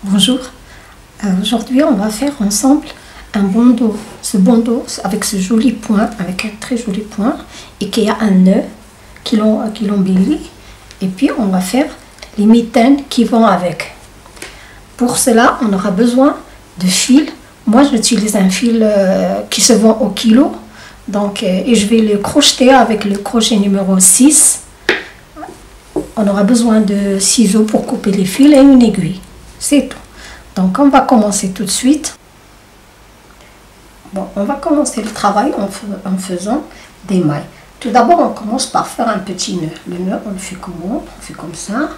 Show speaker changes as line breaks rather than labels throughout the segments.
Bonjour, aujourd'hui on va faire ensemble un bandeau. Ce bandeau avec ce joli point, avec un très joli point et qui a un nœud qui l'embellit. Et puis on va faire les mitaines qui vont avec. Pour cela on aura besoin de fil. Moi j'utilise un fil qui se vend au kilo. Donc, et je vais le crocheter avec le crochet numéro 6. On aura besoin de ciseaux pour couper les fils et une aiguille. C'est tout. Donc on va commencer tout de suite. Bon, on va commencer le travail en faisant des mailles. Tout d'abord, on commence par faire un petit nœud. Le nœud, on le fait comment? On fait comme ça.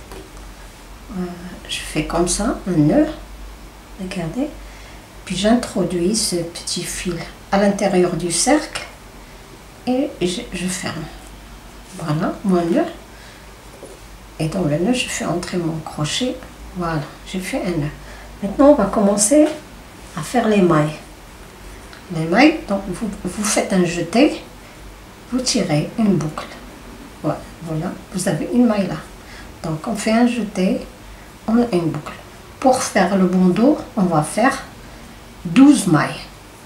Je fais comme ça, un nœud. Regardez. Puis j'introduis ce petit fil à l'intérieur du cercle et je ferme. Voilà, mon nœud. Et dans le nœud, je fais entrer mon crochet. Voilà, j'ai fait un nœud. Maintenant, on va commencer à faire les mailles. Les mailles, donc vous faites un jeté, vous tirez une boucle. Voilà, voilà, vous avez une maille là. Donc, on fait un jeté, on a une boucle. Pour faire le bandeau, on va faire 12 mailles.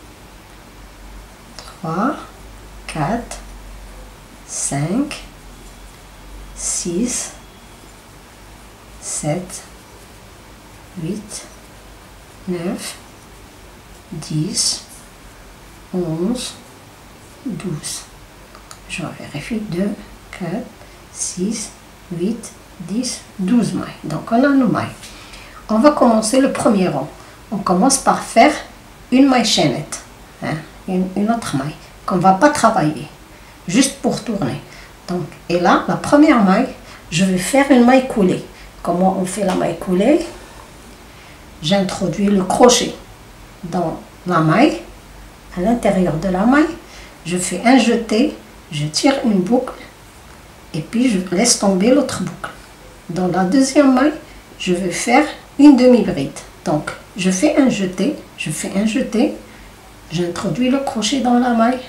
3, 4, 5, 6, 7, 8, 9, 10, 11, 12. Je vérifie 2, 4, 6, 8, 10, 12 mailles. Donc on a nos mailles. On va commencer le premier rang. On commence par faire une maille chaînette, hein, une autre maille qu'on ne va pas travailler, juste pour tourner. Donc, et là, la première maille, je vais faire une maille coulée. Comment on fait la maille coulée? J'introduis le crochet dans la maille, à l'intérieur de la maille, je fais un jeté, je tire une boucle et puis je laisse tomber l'autre boucle. Dans la deuxième maille, je vais faire une demi-bride. Donc, je fais un jeté, j'introduis le crochet dans la maille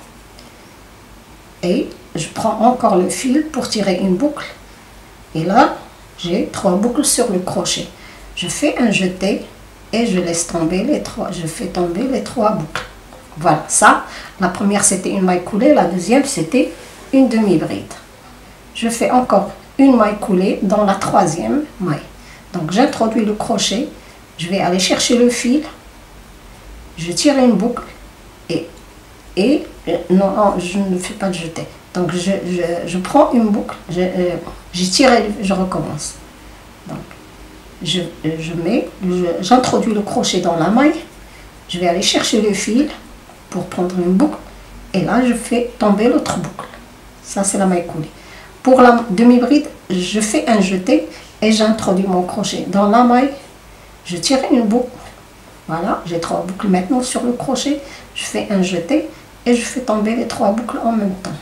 et je prends encore le fil pour tirer une boucle. Et là, j'ai 3 boucles sur le crochet. Je fais un jeté et je laisse tomber les 3. Je fais tomber les 3 boucles. Voilà, ça, la première c'était une maille coulée, la deuxième c'était une demi-bride. Je fais encore une maille coulée dans la troisième maille. Donc j'introduis le crochet, je vais aller chercher le fil, je tire une boucle et non, je ne fais pas de jeté. Donc je prends une boucle, je tire et je recommence. Donc j'introduis le crochet dans la maille, je vais aller chercher le fil pour prendre une boucle et là je fais tomber l'autre boucle. Ça c'est la maille coulée. Pour la demi-bride, je fais un jeté et j'introduis mon crochet dans la maille, je tire une boucle. Voilà, j'ai 3 boucles maintenant sur le crochet, je fais un jeté et je fais tomber les 3 boucles en même temps.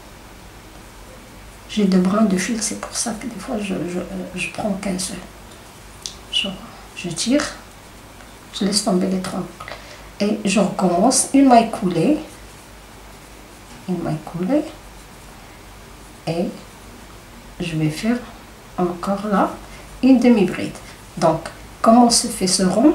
J'ai 2 brins de fil, c'est pour ça que des fois je prends qu'un seul. Je tire, je laisse tomber les 3 boucles et je recommence une maille coulée, et je vais faire encore là une demi-bride. Donc comment se fait ce rond?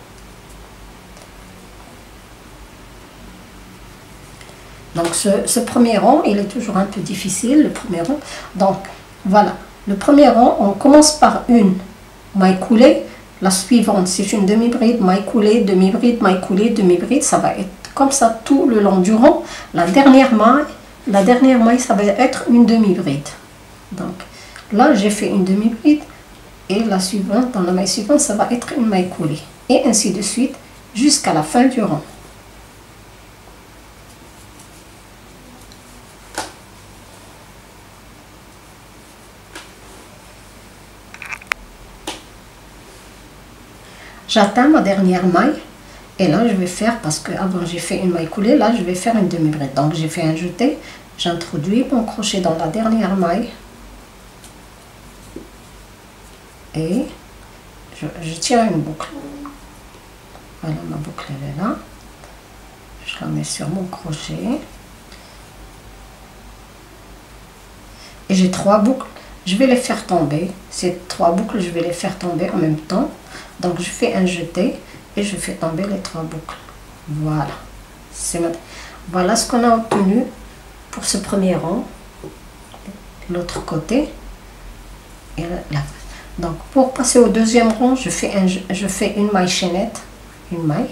Donc ce premier rang, il est toujours un peu difficile, le premier rang. Donc voilà, le premier rang, on commence par une maille coulée. La suivante, c'est une demi-bride, maille coulée, demi-bride, maille coulée, demi-bride. Ça va être comme ça tout le long du rang. La dernière maille, ça va être une demi-bride. Donc là, j'ai fait une demi-bride. Et la suivante, dans la maille suivante, ça va être une maille coulée. Et ainsi de suite, jusqu'à la fin du rang. J'atteins ma dernière maille et là je vais faire, parce que avant j'ai fait une maille coulée, là je vais faire une demi-bride. Donc j'ai fait un jeté, j'introduis mon crochet dans la dernière maille et je tire une boucle. Voilà, ma boucle elle est là, je la mets sur mon crochet et j'ai 3 boucles je vais les faire tomber. Ces 3 boucles, je vais les faire tomber en même temps. Donc je fais un jeté et je fais tomber les 3 boucles. Voilà. Voilà ce qu'on a obtenu pour ce premier rang. L'autre côté. Et là. Donc pour passer au deuxième rang, je fais une maille chaînette. Une maille.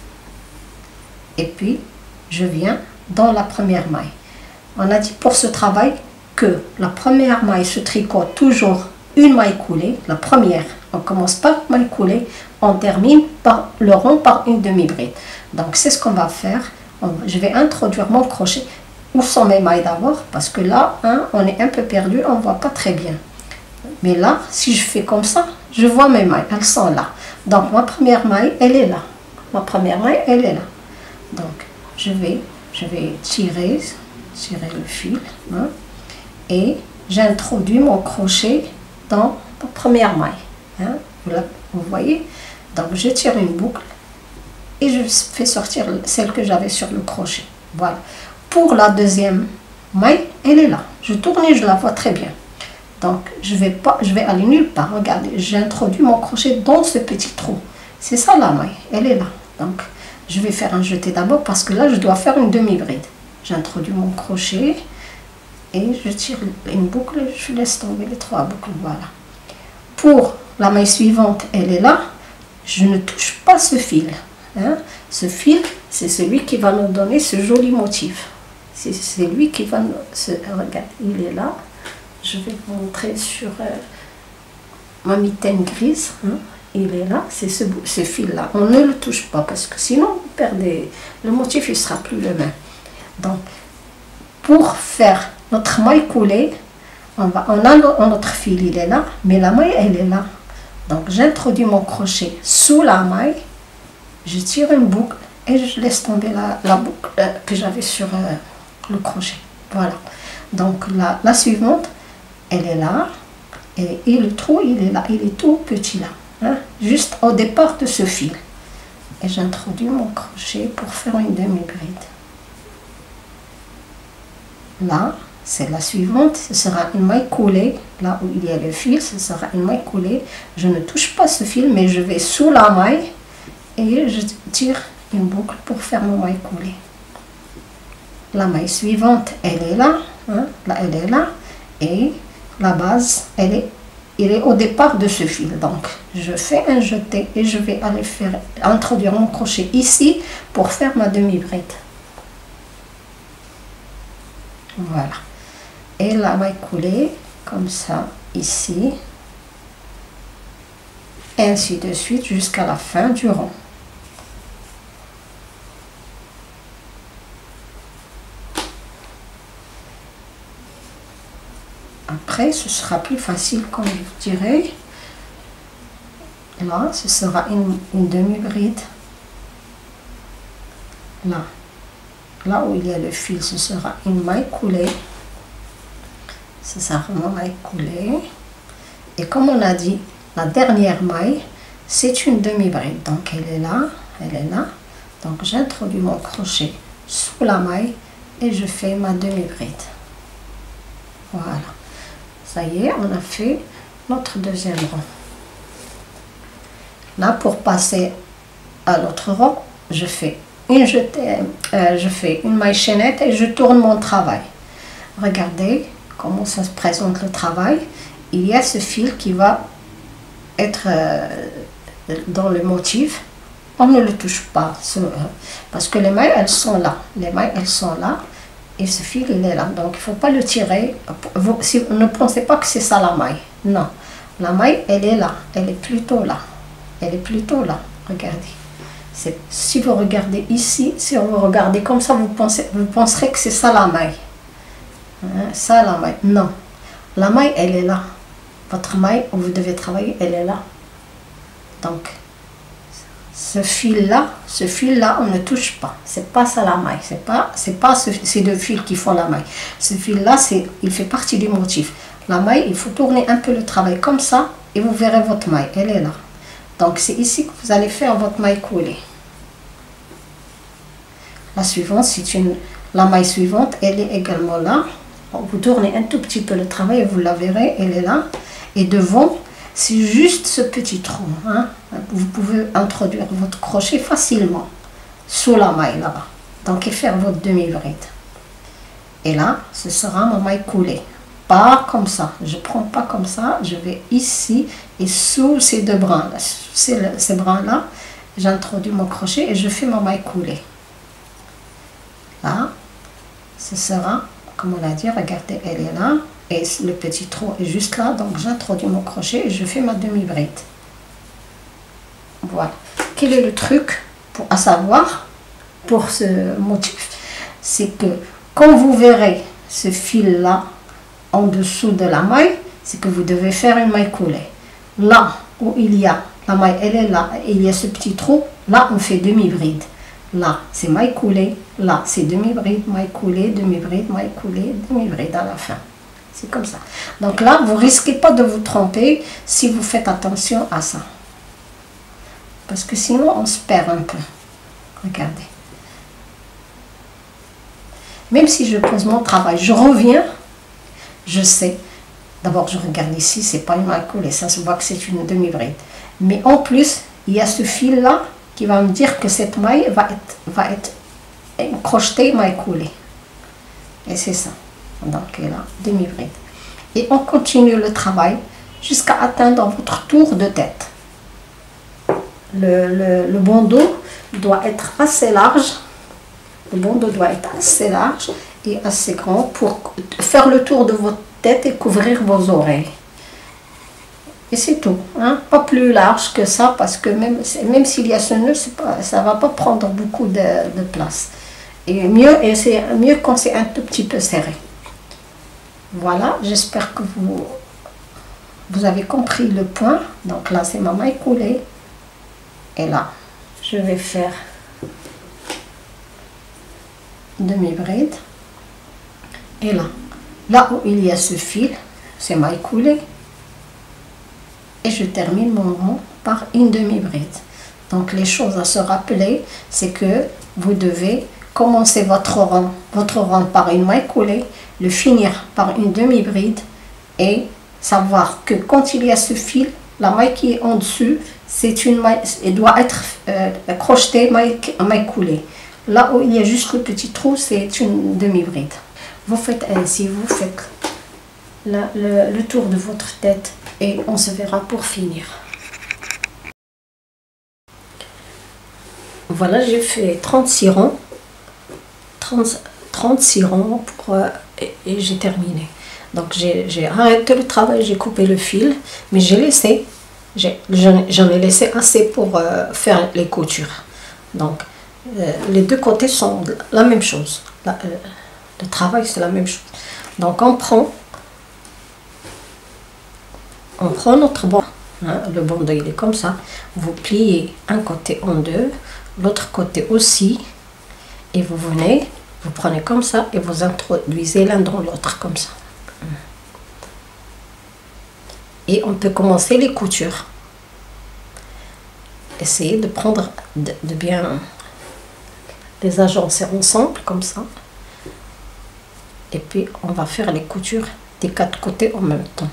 Et puis je viens dans la première maille. On a dit pour ce travail que la première maille se tricote toujours une maille coulée. La première, on commence par maille coulée, on termine par le rond par une demi-bride. Donc c'est ce qu'on va faire. Je vais introduire mon crochet. Où sont mes mailles d'abord? Parce que là, hein, on est un peu perdu, on ne voit pas très bien. Mais là, si je fais comme ça, je vois mes mailles, elles sont là. Donc ma première maille, elle est là. Ma première maille, elle est là. Donc je vais tirer le fil, hein, et j'introduis mon crochet dans la première maille, hein, vous voyez. Donc je tire une boucle et je fais sortir celle que j'avais sur le crochet. Voilà. Pour la deuxième maille, elle est là. Je tourne et je la vois très bien. Donc je vais aller nulle part. Regardez, j'introduis mon crochet dans ce petit trou. C'est ça la maille, elle est là. Donc je vais faire un jeté d'abord parce que là je dois faire une demi-bride. J'introduis mon crochet et je tire une boucle, je laisse tomber les 3 boucles. Voilà. Pour la maille suivante, elle est là. Je ne touche pas ce fil, hein. Ce fil, c'est celui qui va nous donner ce joli motif. C'est lui qui va nous... Regarde, il est là. Je vais vous montrer sur ma mitaine grise, hein. Il est là, c'est ce fil-là. On ne le touche pas parce que sinon, vous perdez... Le motif, il ne sera plus le même. Donc, pour faire notre maille coulée, on a notre fil, il est là, mais la maille, elle est là. Donc, j'introduis mon crochet sous la maille, je tire une boucle et je laisse tomber la boucle que j'avais sur le crochet. Voilà. Donc, la suivante, elle est là, et le trou, il est là, il est tout petit là, hein, juste au départ de ce fil. Et j'introduis mon crochet pour faire une demi-bride. Là, c'est la suivante, ce sera une maille coulée, là où il y a le fil, ce sera une maille coulée. Je ne touche pas ce fil, mais je vais sous la maille et je tire une boucle pour faire mon maille coulée. La maille suivante, elle est là, hein, là elle est là, et la base, elle est au départ de ce fil. Donc, je fais un jeté et je vais aller introduire mon crochet ici pour faire ma demi-bride. Voilà. Et la maille coulée, comme ça, ici. Et ainsi de suite jusqu'à la fin du rond. Après, ce sera plus facile, comme je vous dirais. Là, ce sera une demi-bride. Là où il y a le fil, ce sera une maille coulée. Ce sera vraiment maille coulée. Et comme on a dit, la dernière maille, c'est une demi-bride. Donc, elle est là, elle est là. Donc, j'introduis mon crochet sous la maille et je fais ma demi-bride. Voilà. Ça y est, on a fait notre deuxième rang. Là, pour passer à l'autre rang, je fais une maille chaînette et je tourne mon travail. Regardez comment ça se présente le travail. Il y a ce fil qui va être dans le motif. On ne le touche pas parce que les mailles, elles sont là. Les mailles, elles sont là. Et ce fil, il est là. Donc, il ne faut pas le tirer. Vous ne pensez pas que c'est ça la maille. Non. La maille, elle est là. Elle est plutôt là. Elle est plutôt là. Regardez. Si vous regardez ici, si vous regardez comme ça, vous penserez que c'est ça la maille. Hein, ça la maille. Non. La maille, elle est là. Votre maille où vous devez travailler, elle est là. Donc, ce fil-là, on ne touche pas. C'est pas ça la maille. C'est pas ces deux fils qui font la maille. Ce fil-là, il fait partie du motif. La maille, il faut tourner un peu le travail comme ça et vous verrez votre maille. Elle est là. Donc, c'est ici que vous allez faire votre maille coulée. La suivante, la maille suivante, elle est également là. Vous tournez un tout petit peu le travail et vous la verrez, elle est là. Et devant, c'est juste ce petit trou. Hein. Vous pouvez introduire votre crochet facilement sous la maille là-bas. Donc, et faire votre demi-bride. Et là, ce sera ma maille coulée. Pas comme ça. Je ne prends pas comme ça. Je vais ici et sous ces deux brins là. Ces brins-là, j'introduis mon crochet et je fais ma maille coulée. Là, ce sera, comme on l'a dit, regardez, elle est là. Et le petit trou est juste là. Donc, j'introduis mon crochet et je fais ma demi-bride. Voilà. Quel est le truc à savoir pour ce motif? C'est que quand vous verrez ce fil là en dessous de la maille, c'est que vous devez faire une maille coulée. Là où il y a la maille, elle est là, et il y a ce petit trou, là on fait demi-bride. Là c'est maille coulée, là c'est demi-bride, maille coulée, demi-bride, maille coulée, demi-bride à la fin. C'est comme ça. Donc là vous risquez pas de vous tromper si vous faites attention à ça. Parce que sinon on se perd un peu. Regardez. Même si je pose mon travail, je reviens, je sais. D'abord, je regarde ici, c'est pas une maille coulée, ça se voit que c'est une demi-bride. Mais en plus, il y a ce fil-là qui va me dire que cette maille va être crochetée, maille coulée. Et c'est ça. Donc, là, demi-bride. Et on continue le travail jusqu'à atteindre votre tour de tête. Le bandeau doit être assez large. Le bandeau doit être assez large et assez grand pour faire le tour de votre tête et couvrir vos oreilles. Et c'est tout. Hein? Pas plus large que ça parce que même s'il y a ce nœud, ça ne va pas prendre beaucoup de place. Et c'est mieux quand c'est un tout petit peu serré. Voilà, j'espère que vous avez compris le point. Donc là, c'est ma maille coulée. Et là, je vais faire demi-bride. Et là où il y a ce fil, c'est maille coulée. Et je termine mon rang par une demi-bride. Donc les choses à se rappeler, c'est que vous devez commencer votre rang par une maille coulée, le finir par une demi-bride et savoir que quand il y a ce fil, la maille qui est en dessus, c'est une maille, elle doit être crochetée maille coulée. Là où il y a juste le petit trou, c'est une demi-bride. Vous faites ainsi, vous faites le tour de votre tête et on se verra pour finir. Voilà, j'ai fait 36 rangs. 36 rangs et j'ai terminé. Donc j'ai arrêté le travail, j'ai coupé le fil, mais j'en ai laissé assez pour faire les coutures. Donc les deux côtés sont la même chose. Le travail c'est la même chose. Donc on prend notre bandeau. Hein, le bandeau il est comme ça. Vous pliez un côté en deux, l'autre côté aussi, et vous venez, vous prenez comme ça et vous introduisez l'un dans l'autre comme ça. Et on peut commencer les coutures. Essayez de prendre de bien les agencer ensemble comme ça. Et puis on va faire les coutures des quatre côtés en même temps.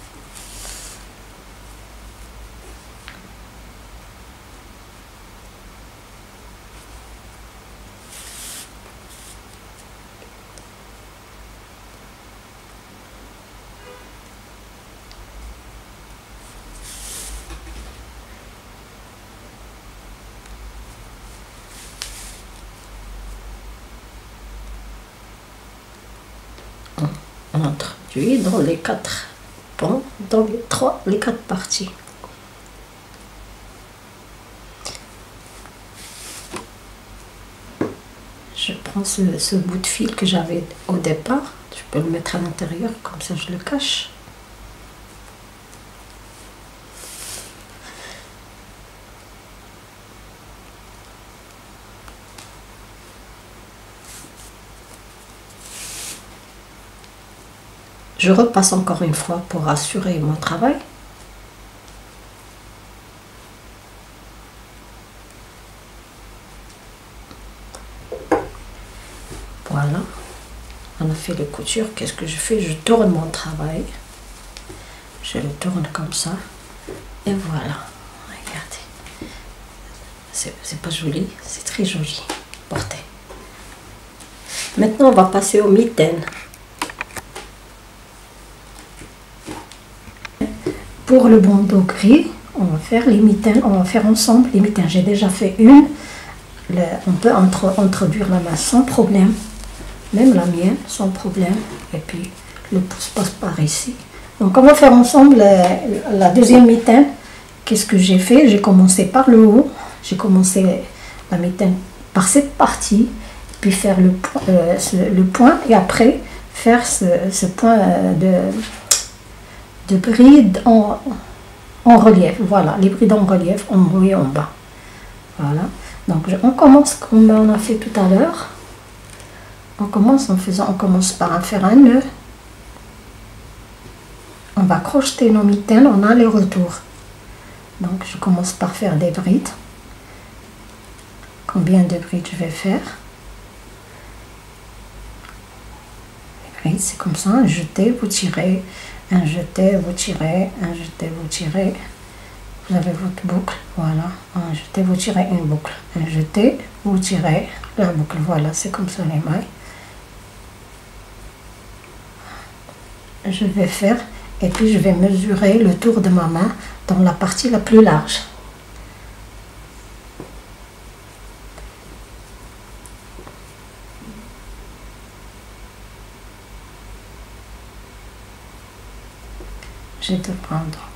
On introduit dans les quatre pans, dans les quatre parties. Je prends ce bout de fil que j'avais au départ, je peux le mettre à l'intérieur, comme ça je le cache. Je repasse encore une fois pour assurer mon travail. Voilà. on a fait les coutures, qu'est-ce que je fais? Je tourne mon travail. Je le tourne comme ça. Et voilà. Regardez. C'est pas joli, c'est très joli. Porté. Maintenant, on va passer aux mitaines. Pour le bandeau gris, on va faire les mitaines, on va faire ensemble les mitaines. J'ai déjà fait une. On peut introduire la main sans problème, même la mienne sans problème. Et puis le pouce passe par ici. Donc on va faire ensemble la deuxième mitaine. Qu'est-ce que j'ai fait? J'ai commencé par le haut. J'ai commencé la mitaine par cette partie, puis faire le point et après faire ce point de bride en relief. Voilà, les brides en relief en haut et en bas. Voilà. Donc on commence comme on a fait tout à l'heure. On commence par faire un nœud. On va crocheter nos mitaines en aller-retour. Donc je commence par faire des brides. Combien de brides je vais faire? Les brides, c'est comme ça, un jeté, vous tirez, un jeté, vous tirez, un jeté, vous tirez. Vous avez votre boucle, voilà. Un jeté, vous tirez une boucle. Un jeté, vous tirez la boucle. Voilà, c'est comme ça les mailles. Je vais faire, et puis je vais mesurer le tour de ma main dans la partie la plus large. Je vais te prendre donc.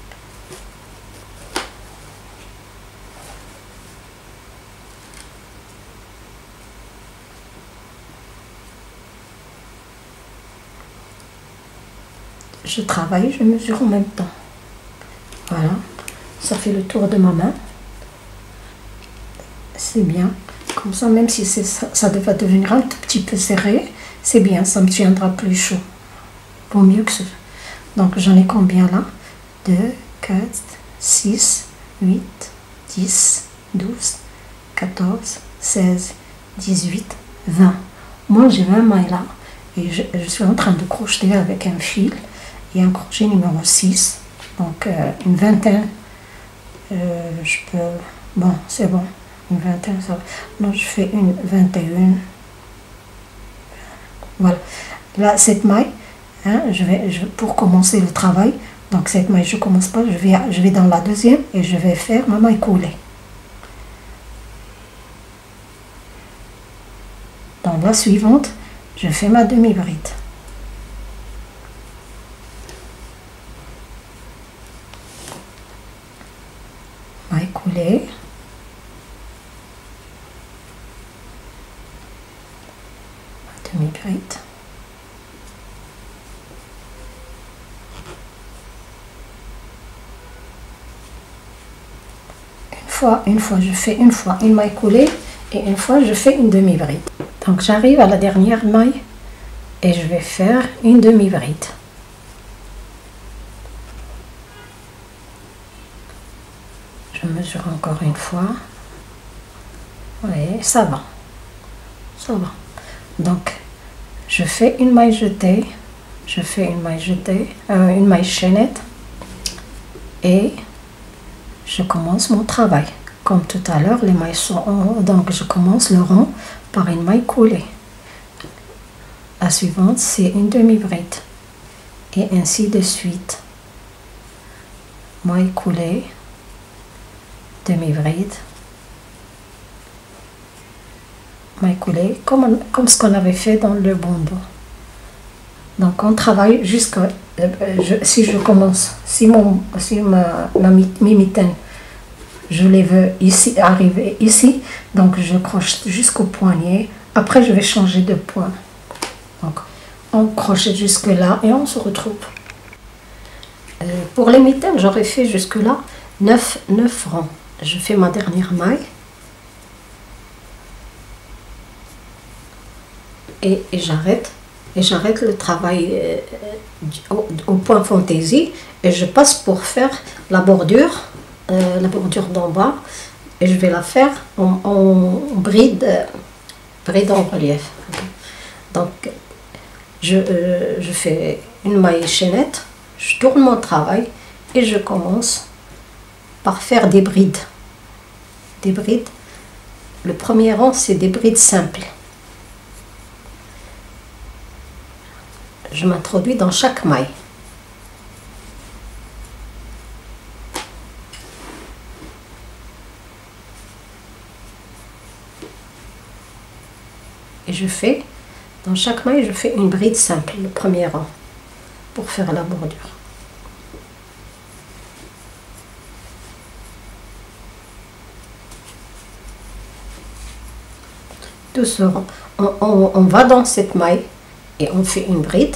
Je travaille, je mesure en même temps. Voilà, ça fait le tour de ma main. C'est bien. Comme ça, même si ça va devenir un tout petit peu serré, c'est bien, ça me tiendra plus chaud. Pour mieux que ce. Donc j'en ai combien là? 2, 4, 6, 8, 10, 12, 14, 16, 18, 20. Moi j'ai 20 mailles là. Et je suis en train de crocheter avec un fil. Et un crochet numéro 6. Donc une vingtaine. Je peux... Bon, c'est bon. Une vingtaine, ça va. Donc je fais une 21. Voilà. Là, cette maille, hein, pour commencer le travail, donc cette maille, je commence pas, je vais dans la deuxième et je vais faire ma maille coulée. Dans la suivante, je fais ma demi-bride. Maille coulée. Demi-bride. Une fois je fais une maille coulée et une fois je fais une demi-bride. Donc j'arrive à la dernière maille et je vais faire une demi-bride. Je mesure encore une fois. Oui, ça va. Ça va. Donc je fais une maille jetée, une maille chaînette et je commence mon travail. Comme tout à l'heure, les mailles sont en haut, donc je commence le rond par une maille coulée. La suivante, c'est une demi-bride. Et ainsi de suite. Maille coulée, demi-bride, maille coulée, comme ce qu'on avait fait dans le bandeau. Donc on travaille jusqu'à... si je commence, si mes mitaines, je les veux ici, arriver ici, donc je crochete jusqu'au poignet. Après je vais changer de point. Donc on crochette jusque là et on se retrouve. Pour les mitaines, j'aurais fait jusque là 9 rangs. Je fais ma dernière maille. Et j'arrête. Et j'arrête le travail au point fantaisie. Et je passe pour faire la bordure d'en bas. Et je vais la faire en bride en relief. Donc je fais une maille chaînette, je tourne mon travail et je commence par faire des brides. Des brides. Le premier rang, c'est des brides simples. Je m'introduis dans chaque maille. Et je fais, dans chaque maille, je fais une bride simple, le premier rang, pour faire la bordure. Doucement, on va dans cette maille et on fait une bride.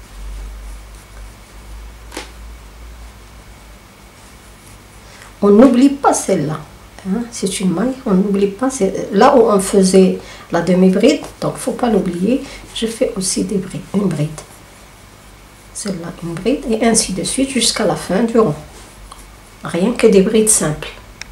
On n'oublie pas celle-là. Hein, c'est une maille, on n'oublie pas. C'est là où on faisait la demi-bride, donc faut pas l'oublier. Je fais aussi des brides, une bride. Celle-là, une bride, et ainsi de suite jusqu'à la fin du rond. Rien que des brides simples.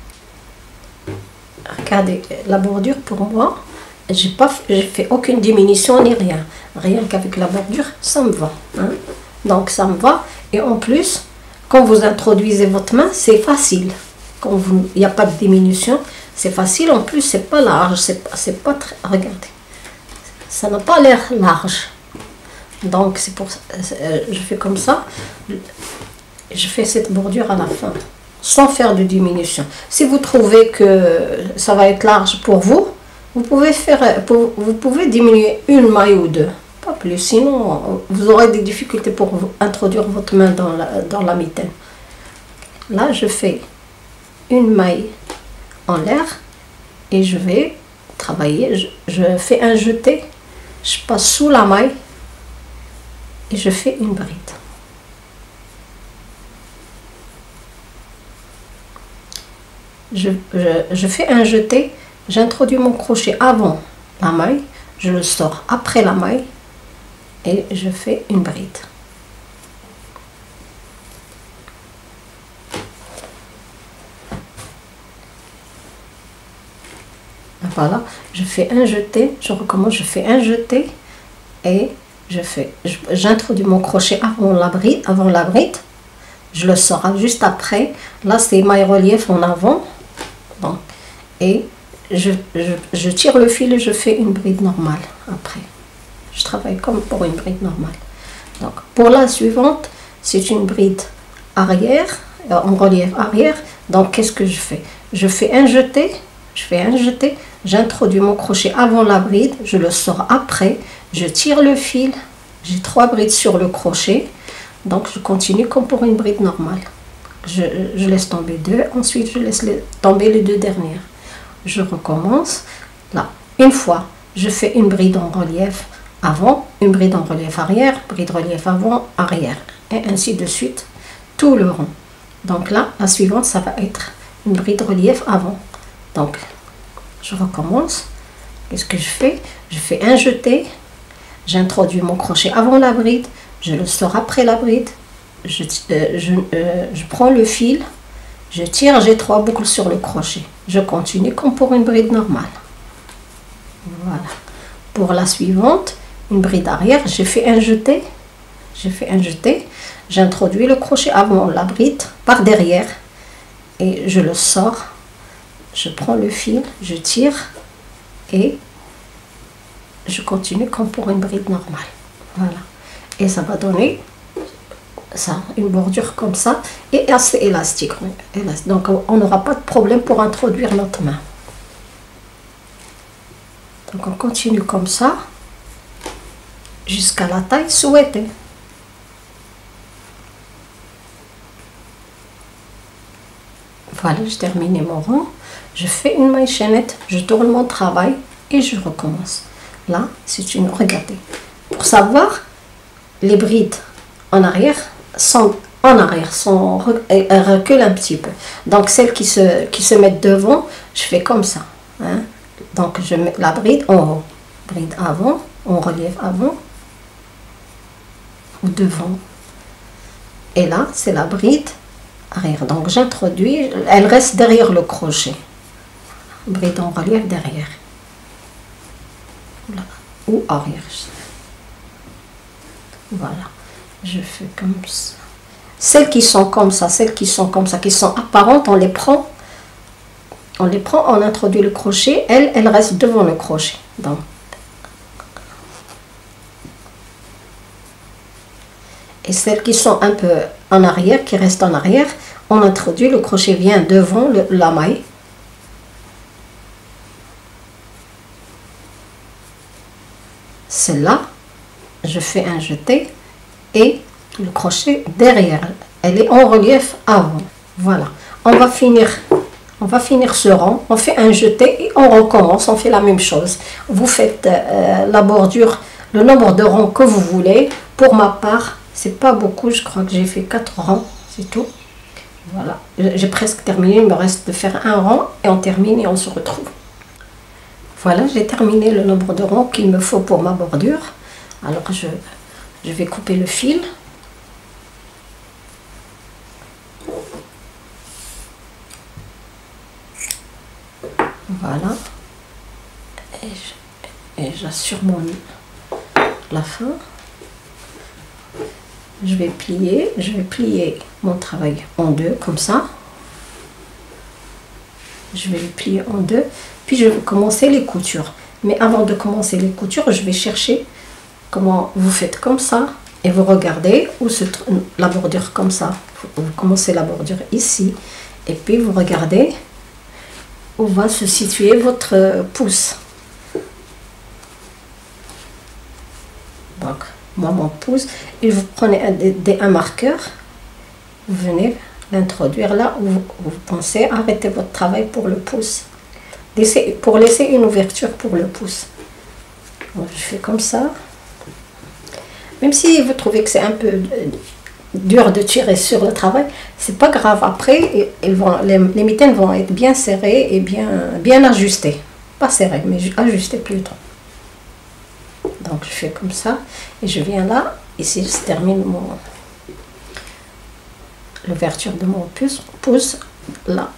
Regardez, la bordure pour moi, j'ai fait aucune diminution ni rien. Rien qu'avec la bordure, ça me va. Hein. Donc ça me va. Et en plus, quand vous introduisez votre main, c'est facile. Quand il n'y a pas de diminution, c'est facile. En plus, c'est pas large. C'est pas très. Regardez. Ça n'a pas l'air large. Donc c'est pour ça. Je fais comme ça. Je fais cette bordure à la fin. Sans faire de diminution. Si vous trouvez que ça va être large pour vous, vous pouvez diminuer une maille ou deux, pas plus, sinon vous aurez des difficultés pour introduire votre main dans la mitaine. Là, je fais une maille en l'air et je vais travailler, je fais un jeté, je passe sous la maille et je fais une bride. Je fais un jeté, j'introduis mon crochet avant la maille, je le sors après la maille et je fais une bride. Voilà, je fais un jeté, je recommence, je fais un jeté et j'introduis mon crochet avant la bride, je le sors juste après. Là, c'est maille relief en avant. Bon, et je tire le fil et je fais une bride normale après. Je travaille comme pour une bride normale. Donc, pour la suivante, c'est une bride arrière, en relief arrière. Donc, qu'est-ce que je fais? Je fais un jeté, j'introduis mon crochet avant la bride, je le sors après, je tire le fil, j'ai 3 brides sur le crochet. Donc, je continue comme pour une bride normale. Je laisse tomber 2, ensuite je laisse tomber les 2 dernières. Je recommence. Là, une fois, je fais une bride en relief avant, une bride en relief arrière, bride relief avant, arrière. Et ainsi de suite, tout le rond. Donc là, la suivante, ça va être une bride relief avant. Donc, je recommence. Qu'est-ce que je fais? Je fais un jeté, j'introduis mon crochet avant la bride, je le sors après la bride. Je prends le fil, je tire, j'ai 3 boucles sur le crochet. Je continue comme pour une bride normale. Voilà. Pour la suivante, une bride arrière, j'ai fait un jeté. J'introduis le crochet avant la bride par derrière et je le sors. Je prends le fil, je tire et je continue comme pour une bride normale. Voilà. Et ça va donner ça, une bordure comme ça et assez élastique. Donc on n'aura pas de problème pour introduire notre main. Donc on continue comme ça jusqu'à la taille souhaitée. Voilà, j'ai terminé mon rond. Je fais une maille chaînette, je tourne mon travail et je recommence. Là, c'est une... Regardez. Pour savoir, les brides en arrière elles reculent un petit peu. Donc celles qui se mettent devant, je fais comme ça. Hein. Donc je mets la bride en haut, bride avant, on relief avant ou devant. Et là, c'est la bride arrière. Donc j'introduis, elle reste derrière le crochet. Bride en relief derrière. Là, ou arrière. Voilà, je fais comme ça. Celles qui sont comme ça, celles qui sont comme ça, qui sont apparentes, on les prend, on introduit le crochet, elle reste devant le crochet. Donc, et celles qui sont un peu en arrière, qui restent en arrière, on introduit le crochet, vient devant la maille. Celle-là, je fais un jeté et le crochet derrière, elle est en relief avant. Voilà, on va finir ce rang, on fait un jeté et on recommence, on fait la même chose. Vous faites la bordure, le nombre de rangs que vous voulez. Pour ma part, c'est pas beaucoup, je crois que j'ai fait 4 rangs, c'est tout. Voilà, j'ai presque terminé, il me reste de faire un rang et on termine et on se retrouve. Voilà, j'ai terminé le nombre de rangs qu'il me faut pour ma bordure. Alors je vais couper le fil. Voilà. Et j'assure la fin. Je vais plier mon travail en deux, comme ça. Je vais le plier en deux. Puis je vais commencer les coutures. Mais avant de commencer les coutures, je vais chercher comment vous faites comme ça. Et vous regardez où se trouve la bordure comme ça. Vous commencez la bordure ici. Et puis vous regardez où va se situer votre pouce. Donc, moi, mon pouce, et vous prenez un marqueur, vous venez l'introduire là où vous pensez arrêter votre travail pour le pouce. Pour laisser une ouverture pour le pouce. Donc, je fais comme ça. Même si vous trouvez que c'est un peu dur de tirer sur le travail, c'est pas grave. Après, les mitaines vont être bien serrées et bien ajustées. Pas serrées, mais ajustées plutôt. Donc je fais comme ça et je viens là. Ici, je termine l'ouverture de mon pouce là.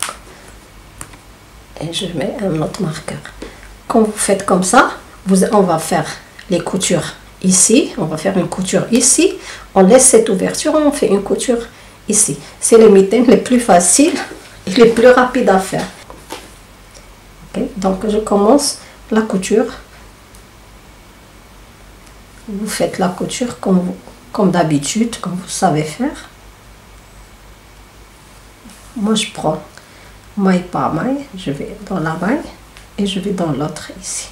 Et je mets un autre marqueur. Quand vous faites comme ça, on va faire les coutures ici. On va faire une couture ici. On laisse cette ouverture, on fait une couture ici. C'est les mitaines les plus faciles et les plus rapides à faire. Okay? Donc je commence la couture. Vous faites la couture comme d'habitude, comme vous savez faire. Moi je prends maille par maille, je vais dans la maille et je vais dans l'autre ici.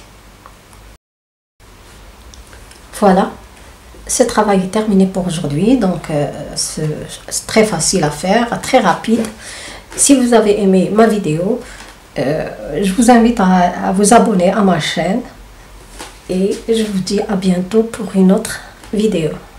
Voilà, ce travail est terminé pour aujourd'hui, donc c'est très facile à faire, très rapide. Si vous avez aimé ma vidéo, je vous invite à vous abonner à ma chaîne et je vous dis à bientôt pour une autre vidéo.